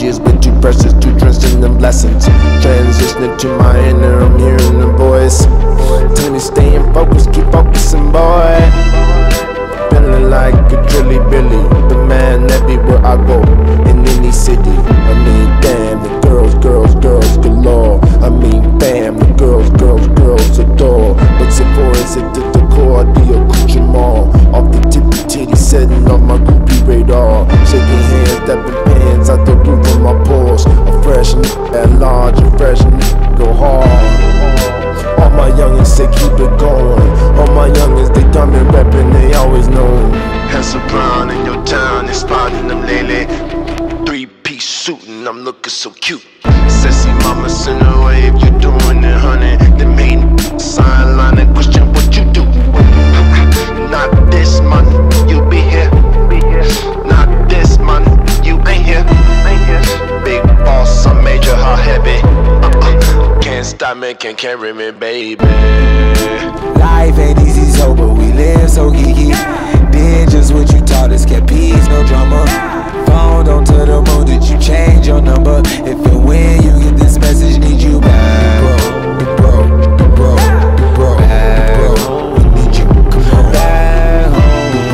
energy is way too precious, too drenched in them blessings. Transitioning to my inner, I'm hearing the voice. Tell me staying focused, keep focusing, boy. Feeling like a drilly Billy, the man everywhere I go, in any city. I mean, damn, the girls, girls, girls galore. I mean, bam, the girls, girls, girls adore. But Sephora's it to the core, the accoutrement. Off the tippy titty, setting off my groupie radar. Shaking hands, dapping pants out the roof of my Porsche. A fresh nigga at large, a fresh nigga go hard. All my youngins say keep it going. All my youngins, they come and reppin, they always know. Handsome brown in your town, they spotting them lately. Three-piece suitin', I'm looking so cute. Sassy mama, send her away if you doing it, honey. Them hatin' sideline and question what you do. Not this month, you be here. Not this month, you ain't here. Big boss, I made your heart heavy. Can't stop me, can't carry me, baby. Life ain't easy, so but we live so geeky. Did just what you taught us, kept peace, no drama. Phone don't to the moon, did you change your number? If and when you get this message, need you back. Bro, bro, bro, we need you, come on. Back home,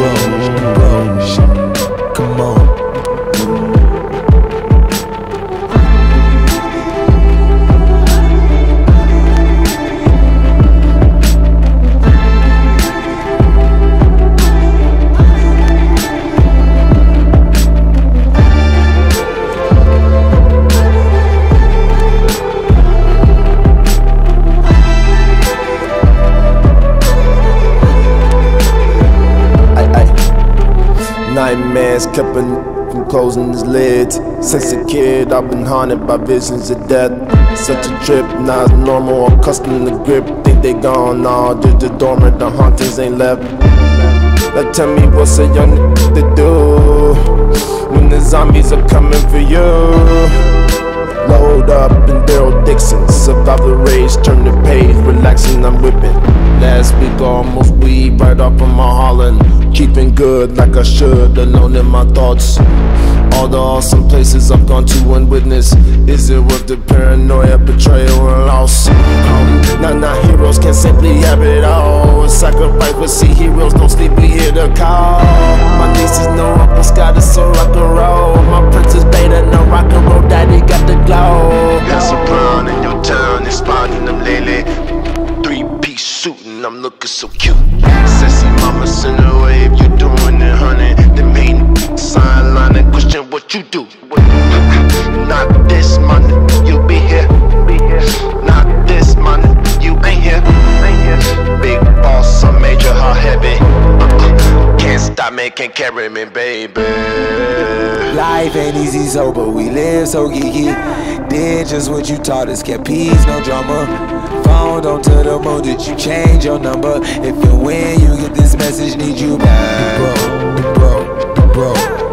bro, come on. Nightmares kept from closing his lids. Since a kid, I've been haunted by visions of death. Such a trip, now it's normal, accustomed to grip. Think they gone, nah, just the dormant, the hauntings ain't left. Now tell me what's a young nigga to do when the zombies are coming for you. Load up in Daryl Dixon, survive the rage, turn the page, relaxing, I'm whipping. Last week almost weed right off of my Holland. Keeping good like I should, alone in my thoughts. All the awesome places I've gone to and witnessed. Is it worth the paranoia, betrayal, and loss? Not heroes can simply have it all. A sacrifice, but see heroes don't sleep, we hear the call. My nieces know Uncle Scott is so rock and roll. My princess Beta, no rock and roll, daddy got the glow. Handsome brown in your town, they spotting them lately. Three-piece suitin', I'm looking so cute. Sassy mama, send her away if you doing it, honey. Them hatin' sideline and question what you do. Not this month, you be here. Not this month, you ain't here. Big boss, I made your heart heavy. Can't stop me, can't carry me, baby. Life ain't easy, so but we live so geeky. Did just what you taught us, kept peace, no drama. Phone don't to the moon, did you change your number? If and when you get this message, need you back. Bro,